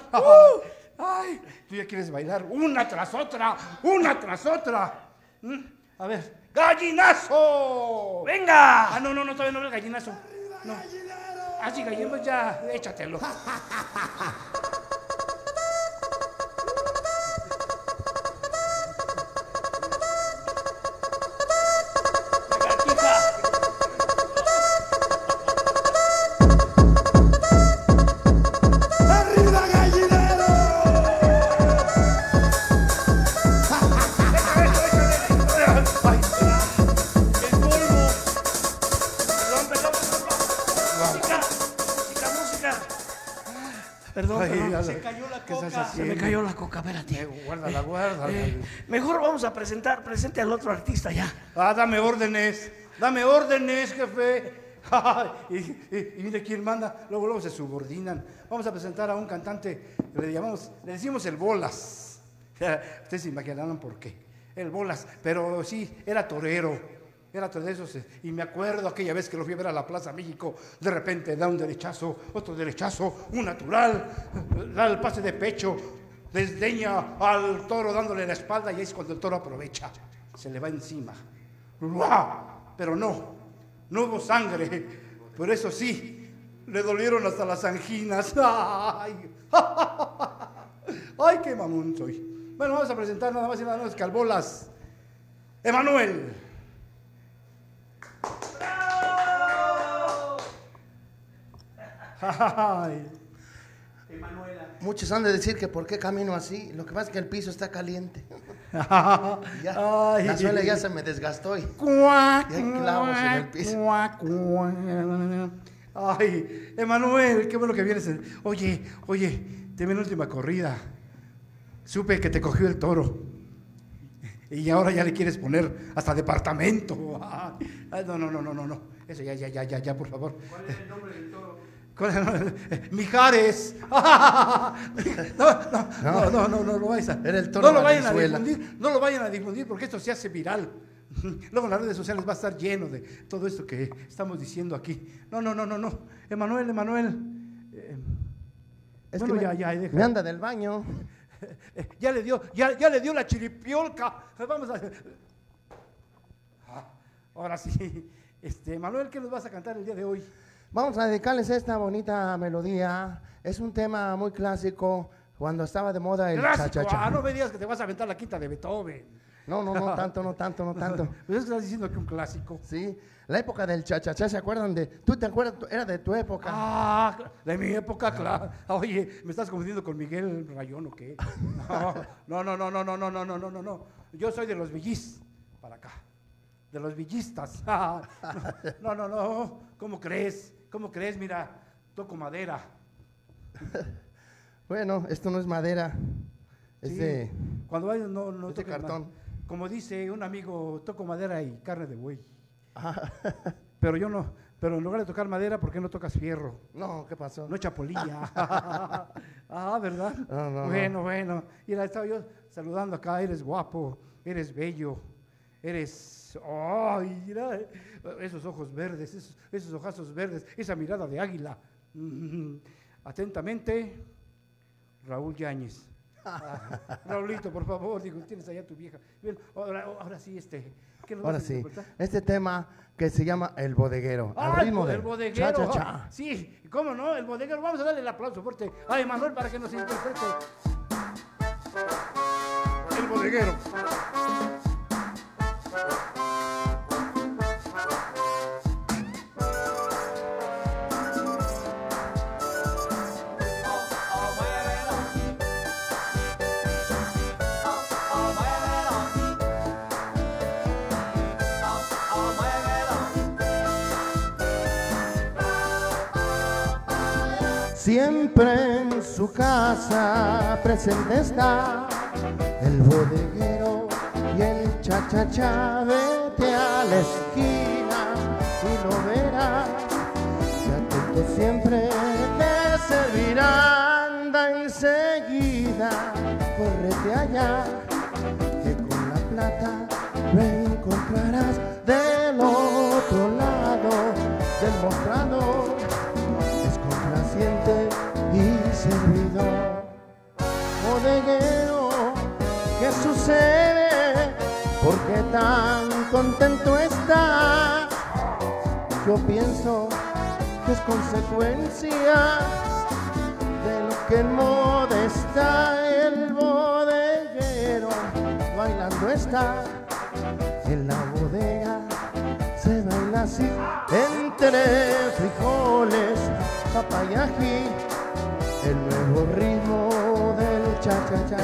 Ay, tú ya quieres bailar una tras otra, una tras otra. ¿Mm? A ver, ¡gallinazo! ¡Venga! Ah, no, no, no, todavía no es gallinazo. No. Ah, sí, gallinazo, ya, échatelo. Lagartija. ¡Arriba, gallinero! Ay, El polvo. Perdón, perdón, perdón. Música, música, música. Perdón, ay, perdón. ya Se lo- cayó la ¿qué estás coca. Se haciendo? me cayó la coca, espérate. Eh, guárdala, guárdala. Eh, mejor vamos a presentar, presente al otro artista ya. Ah, dame órdenes, dame órdenes, jefe. Ay, y, y- y mire quién manda, luego luego se subordinan. Vamos a presentar a un cantante, le llamamos, le decimos el Bolas. Ustedes se imaginarán por qué. El Bolas, pero sí, era torero. Era todo eso, y me acuerdo aquella vez que lo fui a ver a la Plaza México, de repente da un derechazo, otro derechazo, un natural, da el pase de pecho, desdeña al toro dándole la espalda y ahí es cuando el toro aprovecha, se le va encima. ¡Uah! Pero no, no hubo sangre, por eso sí, le dolieron hasta las anginas. ¡Ay! ¡Ay, qué mamón soy! Bueno, vamos a presentar nada más y nada menos que al Bolas. Emanuel. Ay. Muchos han de decir que por qué camino así. Lo que pasa es que el piso está caliente. Ya, Ay. la suela ya se me desgastó y, Cuac, y hay clavos en el piso. cuac, cuac. Ay, Emanuel, qué bueno que vienes. Oye, oye, te vi en la última corrida. Supe que te cogió el toro. Y ahora ya le quieres poner hasta departamento. Ay, no, no, no, no, no, no. Eso ya, ya, ya, ya, ya, por favor. ¿Cuál es el nombre del toro? ¿Cuál es el nombre? Mijares. No, no, no, no, no, no lo vayas a. Era el toro no lo vayan a Valenzuela. difundir, no lo vayan a difundir porque esto se hace viral. Luego en las redes sociales va a estar lleno de todo esto que estamos diciendo aquí. No, no, no, no, no. Emanuel, Emanuel. Eh, Es bueno, que ya, me, ya, deja. me anda del baño. Eh, ya le dio, ya, ya le dio la chiripiolca. Vamos a. Ah, ahora sí. Este, Manuel, ¿qué nos vas a cantar el día de hoy? Vamos a dedicarles esta bonita melodía. Es un tema muy clásico cuando estaba de moda el Clásico. cha-cha-cha. Ah, no me digas que te vas a aventar la quinta de Beethoven. No, no, no tanto, no tanto, no tanto. Pues es que estás diciendo que un clásico. Sí, la época del cha-cha-cha, ¿se acuerdan de? ¿Tú te acuerdas? Era de tu época. Ah, cl- de mi época, claro. Oye, ¿me estás confundiendo con Miguel Rayón o qué? No, no, no, no, no, no, no, no, no, no, no. Yo soy de los villís, para acá. De los villistas. No, no, no. ¿Cómo crees? ¿Cómo crees? Mira, toco madera. Bueno, esto no es madera, es Sí. de... Cuando vayas, no, no Es de toques ma- cartón. Como dice un amigo, toco madera y carne de buey. Ah, Pero yo no. Pero en lugar de tocar madera, ¿por qué no tocas fierro? no, ¿qué pasó? No chapolilla. Ah, ¿verdad? No, no, bueno, bueno. Mira, estaba yo saludando acá. Eres guapo, eres bello, eres... ¡Ay! Mira, esos ojos verdes, esos, esos ojazos verdes, esa mirada de águila. Mm, Atentamente, Raúl Yáñez. Ah, Raulito, por favor, digo, tienes allá tu vieja. Bien, ahora, ahora sí, este... ¿qué nos Ahora vas a sí, interpretar? este tema que se llama El Bodeguero, al ¡Ay, ritmo el del bodeguero! cha-cha-cha. Sí, ¿cómo no? El bodeguero. Vamos a darle el aplauso fuerte a Emanuel para que nos interprete. El bodeguero. Siempre en su casa presente está el bodeguero y el cha-cha-cha. Vete a la esquina y lo verás, y atento siempre te servirá. Anda enseguida, córrete allá, que con la plata lo encontrarás del otro lado del mostrador. Es complaciente y servidor. Bodeguero, ¿qué sucede? ¿Por qué tan contento estás? Yo pienso que es consecuencia de lo que en moda está. El bodeguero bailando está en la bodega. Se baila así entre frijoles, papa y ají, el nuevo ritmo del cha-cha-cha.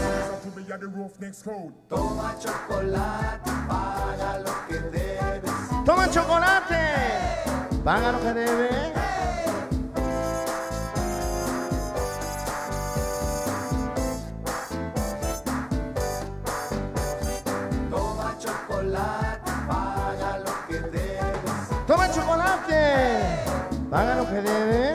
Toma chocolate, paga lo que debes. Toma chocolate, paga lo que debe. Toma chocolate, paga lo que debes. Toma chocolate, paga lo que debe.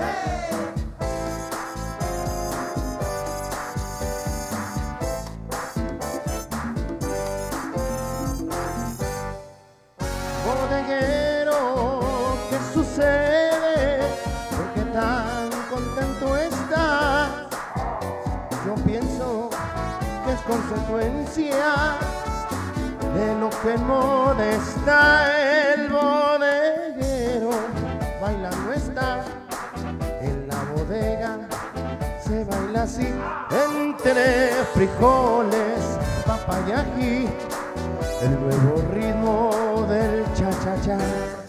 Bodeguero, ¿qué sucede? ¿Por qué tan contento estás? Yo pienso que es consecuencia de lo que en moda está. El bodeguero bailando está en la bodega. Se baila así entre frijoles, papa y ají, el nuevo ritmo del cha-cha-cha.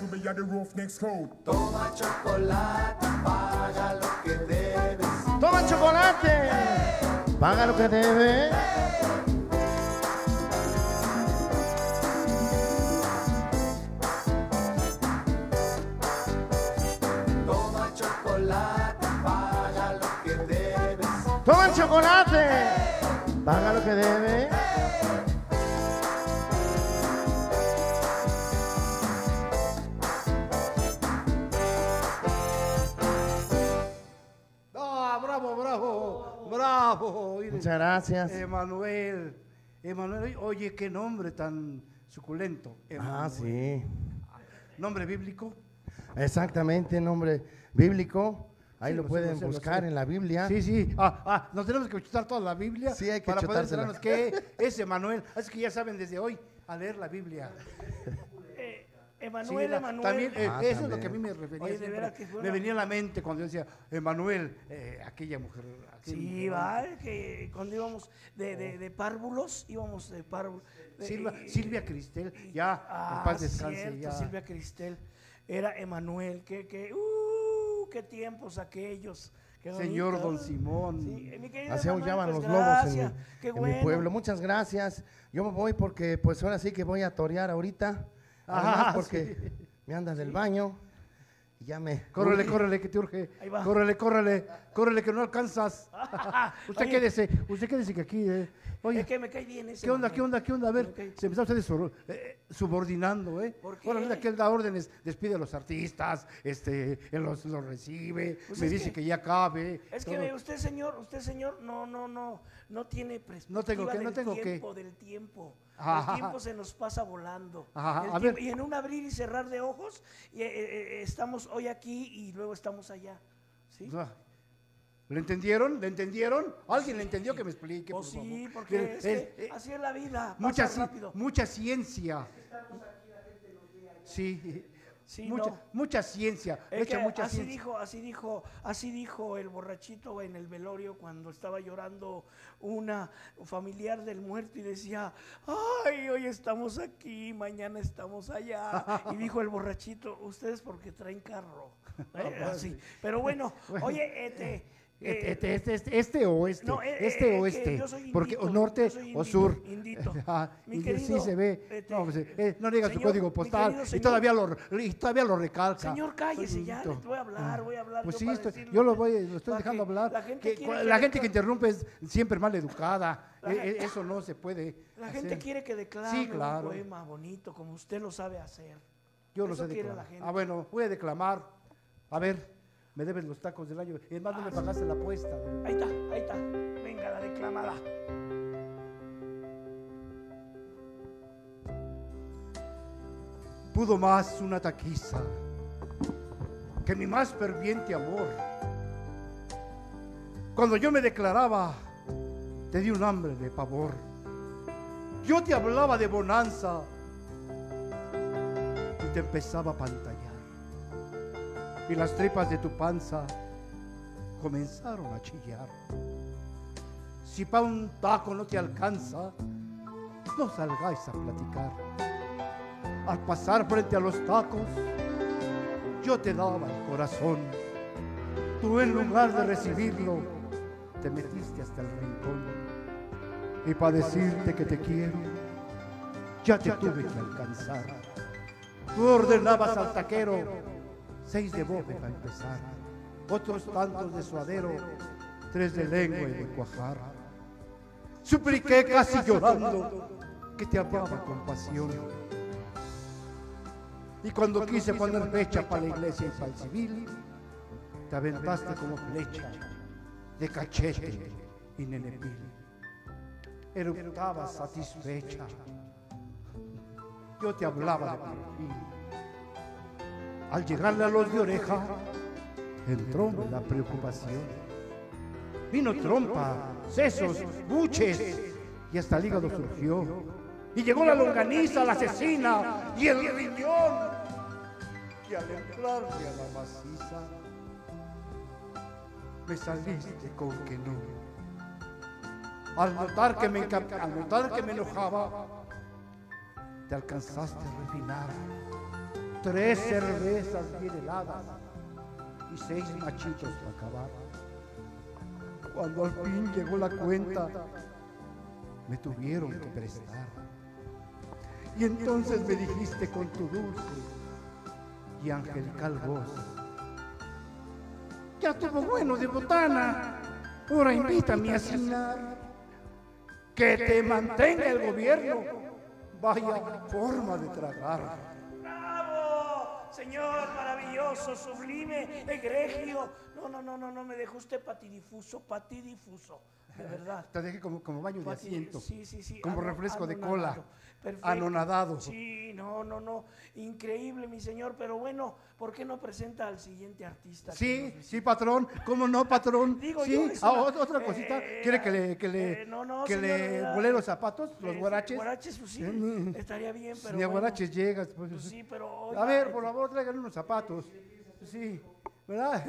Toma chocolate, paga lo que debes. Toma chocolate, paga lo que debe. chocolate. Paga lo que debe. ¡Ah, bravo, bravo! ¡Bravo! Mire, Muchas gracias. Emanuel. Emanuel, oye, qué nombre tan suculento. Ah, Emanuel. sí. ¿Nombre bíblico? Exactamente, nombre bíblico. Ahí Sí, lo lo sé, pueden lo sé, lo buscar sé. en la Biblia. Sí, sí. Ah, ah, nos tenemos que chutar toda la Biblia. Sí, hay que para poder chutársela. enterarnos qué es Emanuel. Así que ya saben desde hoy a leer la Biblia. Eh, Sí, Emanuel, la- Emanuel. También, eh, Ah, eso es lo también. que a mí me refería. Oye, de siempre. veras que fue me una- venía a la mente cuando yo decía, Emanuel, eh, aquella mujer. aquella Sí, mujer. va, que cuando íbamos de, de, de párvulos, íbamos de párvulos. de- Silva- y- Silvia Cristel, ya, Ah, en paz descanse. cierto, Ya. Silvia Cristel. Era Emanuel, que, que, uh, qué tiempos aquellos. Qué Señor bonito. Don Simón. Sí, eh, mi querido Así Emanuel, aullaban pues, los lobos en, mi, gracias, qué en mi bueno. pueblo. Muchas gracias. Yo me voy porque pues ahora sí que voy a torear ahorita. Además Ah, porque sí. me andas del baño y ya me... Córrele, urge. córrele, que te urge. Ahí va. Córrele, córrele, córrele, que no alcanzas. usted Oye. quédese, usted quédese que aquí, eh. Oye, Es que me cae bien ese ¿qué onda, Emanuel. qué onda, qué onda? A ver, Ok. se empezó usted sub- eh, subordinando, ¿eh? ¿Por qué? Ahora resulta que él da órdenes, despide a los artistas, este, él los, los recibe, Pues me es dice que- que, ya cabe. Es todo. que usted, señor, usted, señor, no, no, no, no tiene perspectiva No tengo que, no del tengo que. tiempo, del tiempo. Ajá. El tiempo se nos pasa volando. Ajá, El a tiempo- ver. Y en un abrir y cerrar de ojos, y, eh, eh, estamos hoy aquí y luego estamos allá. ¿Sí? Ah, ¿Le entendieron? ¿Le entendieron? ¿Alguien le entendió que me explique? Pues por sí, favor? porque Eh, es eh, que eh, así es la vida, mucha, pasa ci- rápido. mucha ciencia. Sí, Sí, mucha, no. mucha ciencia. Es Echa que mucha así ciencia. dijo, así dijo, así dijo el borrachito en el velorio cuando estaba llorando una familiar del muerto y decía, ay, hoy estamos aquí, mañana estamos allá. Y dijo el borrachito, ustedes porque traen carro. ¿Eh? Así. Pero bueno, oye, este, Este, eh, este, este, este, este o este, no, eh, este eh, o que este, yo soy porque indito, o norte yo soy o indito, sur. indito. Ah, Mi y querido, sí se ve. este, no, pues, eh, no diga su señor, código mi postal querido y señor- todavía lo y todavía lo recalca. Señor, cállese Soy ya, indito. le voy a hablar, voy a hablar. Pues yo sí, para estoy- decirle yo lo que- voy, lo estoy para dejando que hablar. La gente, que, quiere cua- que la le- gente que interrumpe es siempre mal educada. La Eh, gen- eh, eso no se puede. La gente hacer. quiere que declame Sí, claro. un poema bonito, como usted lo sabe hacer. Yo lo Eso sé quiere declamar. la gente. Ah, bueno, voy a declamar. A ver, me deben los tacos del año. Es más, no me pagaste la apuesta. Ahí está, ahí está. Venga la declamada. Pudo más una taquiza que mi más ferviente amor. Cuando yo me declaraba, te di un hambre de pavor. Yo te hablaba de bonanza y te empezaba a pantallar. Y las tripas de tu panza comenzaron a chillar. Si pa' un taco no te alcanza, no salgáis a platicar. Al pasar frente a los tacos, yo te daba el corazón. Tú en lugar de recibirlo, te metiste hasta el rincón. Y para decirte que te quiero, ya te tuve que alcanzar. Tú ordenabas al taquero seis de bofe para empezar, otros tantos de suadero, tres de lengua y de cuajar. Supliqué casi llorando que te amaba con pasión. Y cuando quise poner fecha para la iglesia y para el civil, te aventaste como flecha de cachete y nenepil. Eructabas satisfecha. Yo te hablaba de perfil. Al llegarle a los de oreja, entró la preocupación. Vino trompa, sesos, buches y hasta el hígado surgió. Y llegó la longaniza, la asesina y el riñón. Y al entrarme a la maciza, me saliste con que no. Al notar que me, enca- al notar que me enojaba, te alcanzaste a refinar. Tres cervezas bien heladas y seis machitos para acabar. Cuando al fin llegó la cuenta, me tuvieron que prestar. Y entonces me dijiste con tu dulce y angelical voz: ya estuvo bueno de botana, ahora invítame a cenar. Que te mantenga el gobierno. Vaya forma de tragar. ¡Bravo! Señor, maravilloso, sublime, egregio. No, no, no, no, no me dejó usted patidifuso, patidifuso. De verdad. Te dejé como, como baño de Pati- asiento. Sí, sí, sí. Como ano- refresco de anonadado. cola. Perfecto. Anonadado. Sí, no, no, no. Increíble, mi señor. Pero bueno, ¿por qué no presenta al siguiente artista? que Sí, nos visita? sí, patrón. ¿Cómo no, patrón? Digo sí. yo, es Ah, una- ot- otra cosita. eh, ¿Quiere que le, que le, eh, no, no, que señor, le era- vuele los zapatos, los Eh, guaraches? Guaraches, pues sí. Mm. Estaría bien, pero Ni a bueno. guaraches llegas. Pues. Pues sí, pero... A oiga, ver, eh, por favor, traigan unos zapatos. Sí, ¿verdad?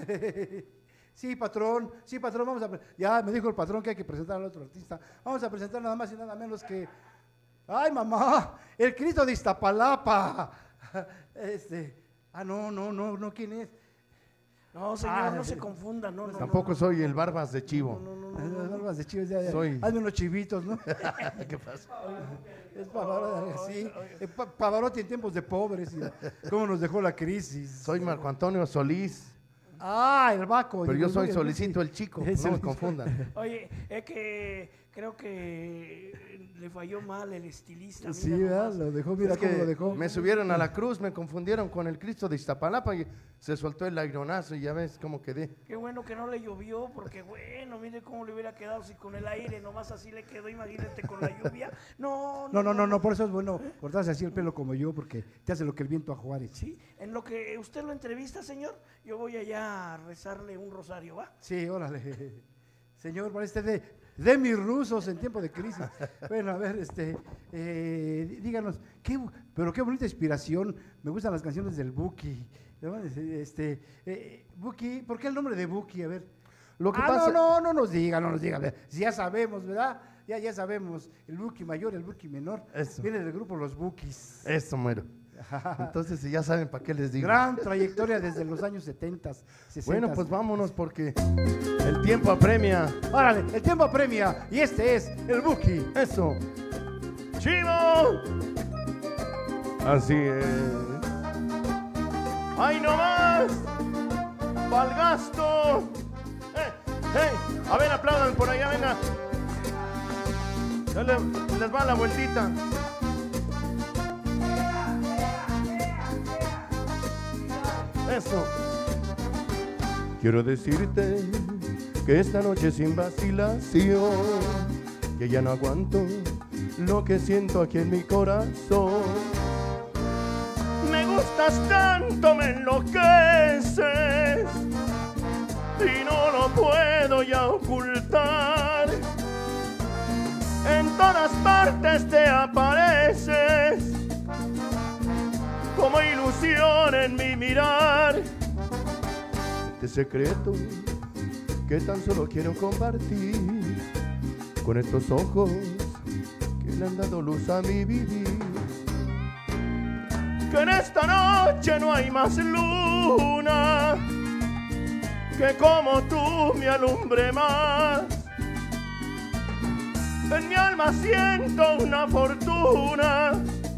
Sí, patrón, sí, patrón, vamos a... pre- Ya me dijo el patrón que hay que presentar al otro artista. Vamos a presentar nada más y nada menos que... ¡Ay, mamá! El Cristo de Iztapalapa. Este... Ah, no, no, no, no, ¿quién es? No, señor, Ah, no sí. se confunda, no, no. Tampoco no, soy el Barbas de Chivo. No, no, no, Las no, no. barbas de chivos, ya, ya. Soy- Hazme unos chivitos, ¿no? ¿Qué pasa? Es Pavarotti, sí. Eh, Pa- Pavarotti en tiempos de pobres. y ¿Cómo nos dejó la crisis? Soy Marco Antonio Solís, Ah, el Baco. pero digo, yo soy el- Solicito el Chico, Es no me el- confundan. Oye, es que creo que le falló mal el estilista. Sí, mira ¿verdad? nomás. Lo dejó, mira Es cómo que lo dejó. me subieron a la cruz, me confundieron con el Cristo de Iztapalapa y se soltó el aironazo y ya ves cómo quedé. Qué bueno que no le llovió, porque bueno, mire cómo le hubiera quedado si con el aire nomás así le quedó, imagínate con la lluvia. No, No, no, no, no, por eso es bueno cortarse así el pelo como yo, porque te hace lo que el viento a Juárez. Sí, en lo que usted lo entrevista, señor, yo voy allá a rezarle un rosario, ¿va? Sí, órale. Señor, parece de, de mis rusos en tiempo de crisis. Bueno, a ver, este, eh, díganos, qué, pero qué bonita inspiración. Me gustan las canciones del Buki. Este, eh, Buki, ¿por qué el nombre de Buki? A ver. Lo que ah, pasa- no, no, no nos diga, no nos diga. A ver, si ya sabemos, ¿verdad? Ya, ya sabemos. El Buki mayor, el Buki menor. Eso. Viene del grupo Los Bukis. Eso, muero. Entonces, si ya saben para qué les digo. Gran trayectoria desde los años setenta, sesenta. Bueno, pues vámonos porque el tiempo apremia. Órale, el tiempo apremia y este es el Buki. Eso. ¡Chivo! Así es. ¡Ay, no más! ¡Pa'l gasto! ¡Eh! ¡Eh! A ver, aplaudan por allá, venga. Ya le- les va la vueltita. Eso. Quiero decirte que esta noche sin vacilación, que ya no aguanto lo que siento aquí en mi corazón. Me gustas tanto, me enloqueces y no lo puedo ya ocultar. En todas partes te apareces como ilusión en mi mirar. Este secreto que tan solo quiero compartir con estos ojos que le han dado luz a mi vivir. Que en esta noche no hay más luna que como tú me alumbre más. En mi alma siento una fortuna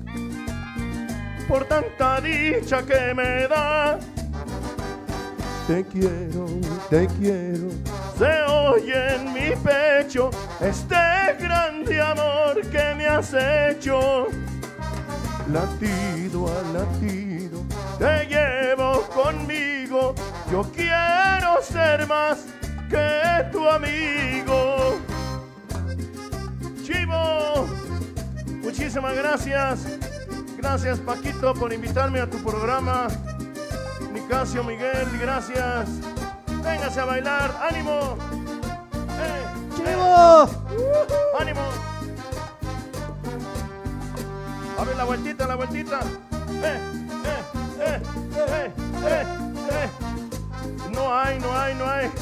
por tanta dicha que me da. Te quiero, te quiero, se oye en mi pecho este grande amor que me has hecho. Latido a latido, te llevo conmigo, yo quiero ser más que tu amigo. Chivo, muchísimas gracias. Gracias, Paquito, por invitarme a tu programa. Nicasio, Miguel, gracias. Véngase a bailar, ánimo. Eh, ¡Chivo! eh, ánimo. A ver la vueltita, la vueltita. Eh, eh, eh, eh, eh, eh. No hay, no hay, no hay.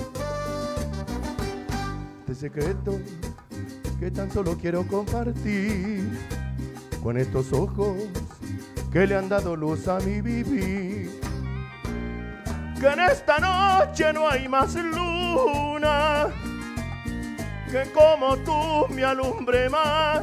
Este secreto que tan solo quiero compartir con estos ojos que le han dado luz a mi vivir. Que en esta noche no hay más luna que como tú me alumbre más.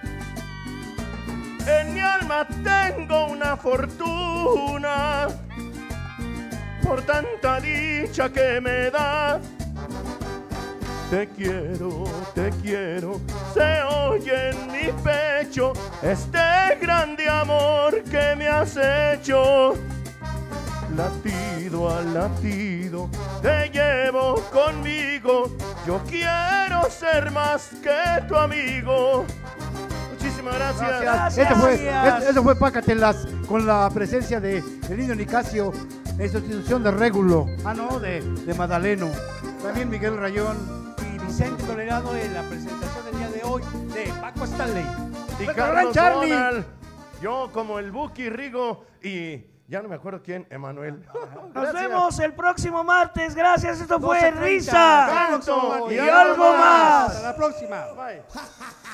En mi alma tengo una fortuna por tanta dicha que me da. te quiero, te quiero. Se oye en mi pecho este grande amor que me has hecho. Latido a latido te llevo conmigo. Yo quiero ser más que tu amigo. Muchísimas gracias. Gracias. Gracias. Eso fue, eso, eso fue Pácatelas con la presencia de el Indio Nicasio en sustitución de Régulo. Ah, no, de, de Madaleno. También Miguel Rayón. Y Vicente Tolerano en la presentación del día de hoy de Paco Stanley. Y Gran Carlos Charlie. Donald. Yo como el Buki Rigo y ya no me acuerdo quién, Emanuel. Nos Gracias. vemos el próximo martes. Gracias. Esto fue doce treinta. Risa Canto y algo más. Hasta la próxima. Bye.